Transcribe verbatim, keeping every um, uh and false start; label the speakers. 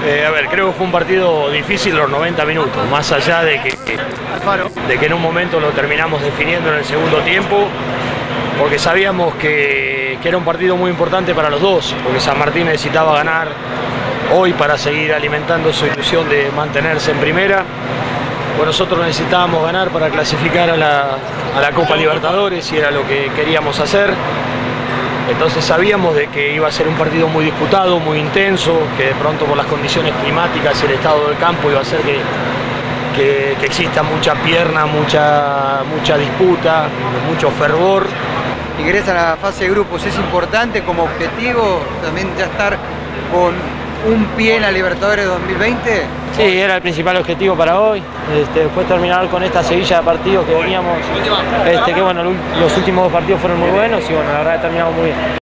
Speaker 1: Eh, a ver, creo que fue un partido difícil los noventa minutos, más allá de que, de que en un momento lo terminamos definiendo en el segundo tiempo, porque sabíamos que, que era un partido muy importante para los dos, porque San Martín necesitaba ganar hoy para seguir alimentando su ilusión de mantenerse en primera. Pues nosotros necesitábamos ganar para clasificar a la, a la Copa Libertadores y era lo que queríamos hacer. Entonces sabíamos de que iba a ser un partido muy disputado, muy intenso, que de pronto por las condiciones climáticas y el estado del campo iba a hacer que, que, que exista mucha pierna, mucha, mucha disputa, mucho fervor.
Speaker 2: Ingresan a la fase de grupos, es importante como objetivo también ya estar con un pie en la Libertadores dos mil veinte.
Speaker 3: Sí, era el principal objetivo para hoy. Este, después terminar con esta seguilla de partidos que veníamos, este, que bueno, los últimos dos partidos fueron muy buenos y bueno, la verdad que terminamos muy bien.